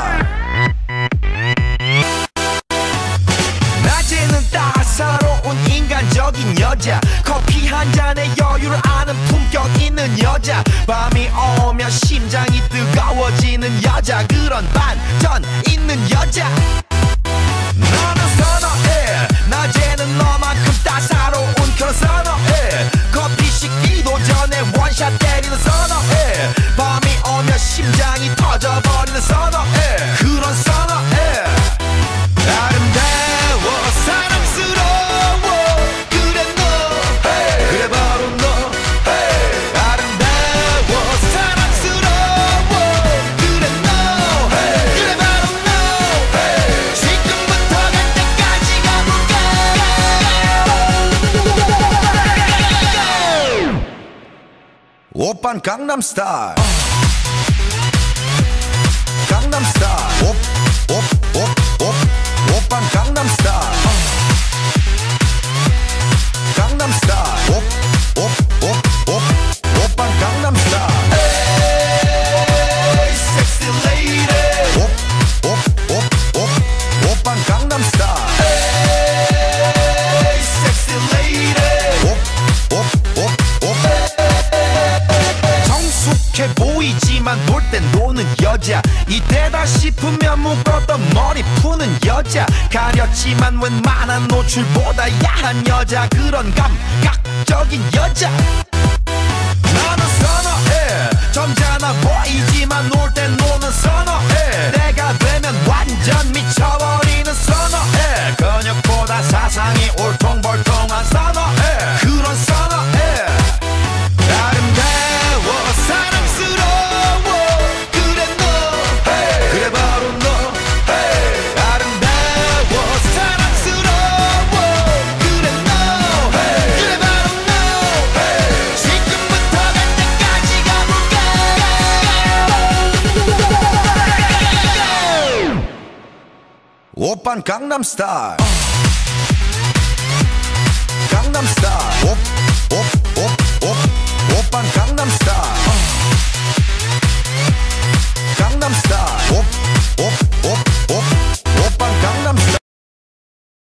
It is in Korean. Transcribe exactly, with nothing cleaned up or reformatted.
낮에는 따사로운 인간적인 여자, 커피 한 잔에 여유를 아는 품격 있는 여자, 밤이 오면 심장이 뜨거워지는 여자, 그런 반전 있는 여자. 너는 선어해, 낮에는 너만큼 따사로운 그런 선어해, 커피 식기도 전에 원샷 때리는 선어해, 밤이 오면 심장이 터져버리는 선어해, 그런 선어해. 아름다워 사랑스러워 그래 너, hey. 그래 바로 너, hey. 아름다워 사랑스러워 그래 너, hey. 그래 바로 너, hey. 지금부터 갈 때까지 가볼까. 오빤 강남스타일, 강남스타일, 오, 오, 오, 오, 오빤 강남스타일, 강남스타일, 오, 오, 오, 오, 오빤 강남스타일. Hey, sexy lady. 오, 오, 오, 오, 오빤 강남스타일. Hey, sexy lady. 오, 오, 오, 오. 성숙해 보이지만 놀 땐 노는 여자, 이때다 싶으면 묶었던 머리 푸는 여자, 가렸지만 웬만한 노출보다 야한 여자, 그런 감각적인 여자. 나는 선어해, 점잖아 보이지만 놀 땐 노는 선어해, 내가 되면 완전 미쳐버리는 선어해, 근육보다 사상이 울퉁불퉁한 선어해, 그런 선어해. 아름다워 사랑스러워 그래 너, hey. 그래 바로 너, hey. 아름다워 사랑스러워 그래 너, hey. 그래 바로 너, hey. 지금부터 갈 때까지 가볼까. 오빤 강남스타일, 강남스타일, 오, 오,